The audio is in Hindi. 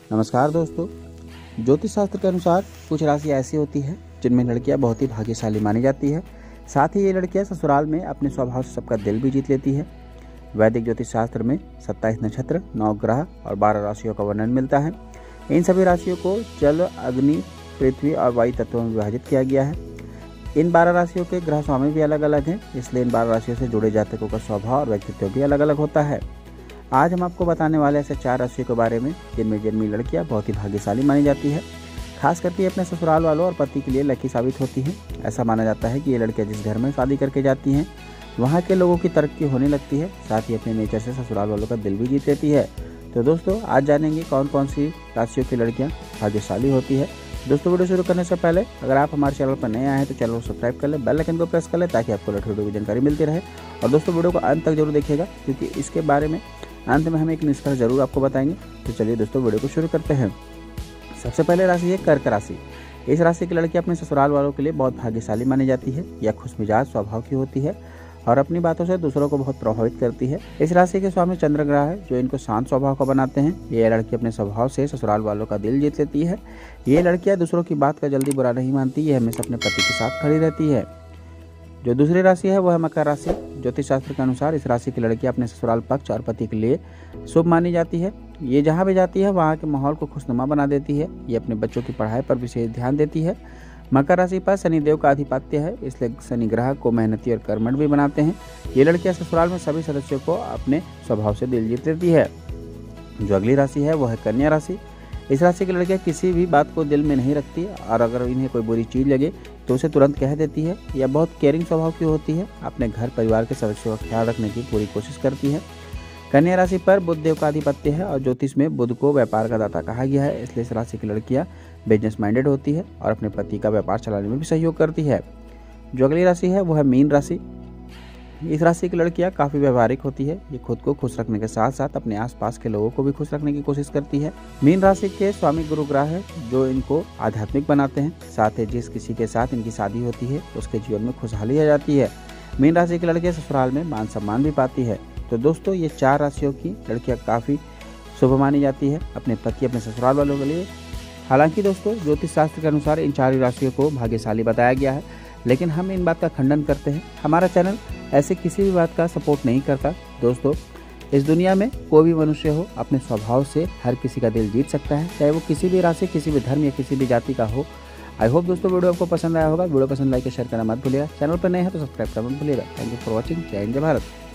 नमस्कार दोस्तों। ज्योतिष शास्त्र के अनुसार कुछ राशि ऐसी होती है जिनमें लड़कियां बहुत ही भाग्यशाली मानी जाती है। साथ ही ये लड़कियां ससुराल में अपने स्वभाव से सबका दिल भी जीत लेती है। वैदिक ज्योतिष शास्त्र में 27 नक्षत्र, 9 ग्रह और 12 राशियों का वर्णन मिलता है। इन सभी राशियों को जल, अग्नि, पृथ्वी और वायु तत्वों में विभाजित किया गया है। इन 12 राशियों के ग्रह स्वामी भी अलग अलग हैं, इसलिए इन 12 राशियों से जुड़े जातकों का स्वभाव और व्यक्तित्व भी अलग अलग होता है। आज हम आपको बताने वाले ऐसे 4 राशियों के बारे में जिनमें जन्मी लड़कियां बहुत ही भाग्यशाली मानी जाती है। खास करके अपने ससुराल वालों और पति के लिए लकी साबित होती हैं। ऐसा माना जाता है कि ये लड़कियां जिस घर में शादी करके जाती हैं वहाँ के लोगों की तरक्की होने लगती है। साथ ही अपने नेचर से ससुराल वालों का दिल भी जीत लेती है। तो दोस्तों, आज जानेंगे कौन कौन सी राशियों की लड़कियाँ भाग्यशाली होती है। दोस्तों, वीडियो शुरू करने से पहले अगर आप हमारे चैनल पर नए आए हैं तो चैनल को सब्सक्राइब कर लें, बेल आइकन को प्रेस कर लें ताकि आपको लेटेस्ट वीडियो की जानकारी मिलती रहे। और दोस्तों, वीडियो को अंत तक जरूर देखिएगा क्योंकि इसके बारे में अंत में हम एक निष्कर्ष जरूर आपको बताएंगे। तो चलिए दोस्तों, वीडियो को शुरू करते हैं। सबसे पहले राशि है कर्क राशि। इस राशि की लड़की अपने ससुराल वालों के लिए बहुत भाग्यशाली मानी जाती है। यह खुशमिजाज स्वभाव की होती है और अपनी बातों से दूसरों को बहुत प्रभावित करती है। इस राशि के स्वामी चंद्र ग्रह है जो इनको शांत स्वभाव का बनाते हैं। ये लड़की अपने स्वभाव से ससुराल वालों का दिल जीत लेती है। ये लड़कियां दूसरों की बात का जल्दी बुरा नहीं मानती। ये हमेशा अपने पति के साथ खड़ी रहती है। जो दूसरी राशि है वह है मकर राशि। ज्योतिष शास्त्र के अनुसार इस राशि की लड़कियां अपने ससुराल पक्ष और पति के लिए शुभ मानी जाती है। ये जहाँ भी जाती है वहाँ के माहौल को खुशनुमा बना देती है। ये अपने बच्चों की पढ़ाई पर विशेष ध्यान देती है। मकर राशि पर शनिदेव का आधिपत्य है, इसलिए शनि ग्रह को मेहनती और कर्मठ भी बनाते हैं। ये लड़कियां ससुराल में सभी सदस्यों को अपने स्वभाव से दिल जीत लेती है। जो अगली राशि है वह है कन्या राशि। इस राशि की लड़कियां किसी भी बात को दिल में नहीं रखती और अगर इन्हें कोई बुरी चीज़ लगे तो उसे तुरंत कह देती है। यह बहुत केयरिंग स्वभाव की होती है। अपने घर परिवार के सदस्यों का ख्याल रखने की पूरी कोशिश करती है। कन्या राशि पर बुध देव का आधिपत्य है और ज्योतिष में बुध को व्यापार का दाता कहा गया है, इसलिए इस राशि की लड़कियां बिजनेस माइंडेड होती है और अपने पति का व्यापार चलाने में भी सहयोग करती है। जो अगली राशि है वो है मीन राशि। इस राशि की लड़कियां काफ़ी व्यवहारिक होती है। ये खुद को खुश रखने के साथ साथ अपने आसपास के लोगों को भी खुश रखने की कोशिश करती है। मीन राशि के स्वामी गुरु ग्रह है जो इनको आध्यात्मिक बनाते हैं। साथ ही जिस किसी के साथ इनकी शादी होती है उसके जीवन में खुशहाली आ जाती है। मीन राशि की लड़कियां ससुराल में मान सम्मान भी पाती है। तो दोस्तों, ये 4 राशियों की लड़कियां काफ़ी शुभ मानी जाती है अपने पति अपने ससुराल वालों के लिए। हालांकि दोस्तों, ज्योतिष शास्त्र के अनुसार इन 4 राशियों को भाग्यशाली बताया गया है, लेकिन हम इन बात का खंडन करते हैं। हमारा चैनल ऐसे किसी भी बात का सपोर्ट नहीं करता। दोस्तों, इस दुनिया में कोई भी मनुष्य हो अपने स्वभाव से हर किसी का दिल जीत सकता है, चाहे वो किसी भी राशि, किसी भी धर्म या किसी भी जाति का हो। आई होप दोस्तों वीडियो आपको पसंद आया होगा। वीडियो पसंद लाइक और शेयर करना मत भूलिएगा। चैनल पर नए हैं तो सब्सक्राइब करना मत भूलिएगा। Thank you for watching. जय हिंद, जय भारत।